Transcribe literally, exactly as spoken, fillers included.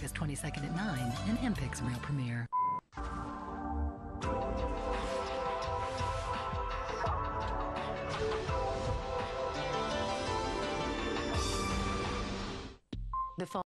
August twenty-second at nine, an MPix Real premiere. The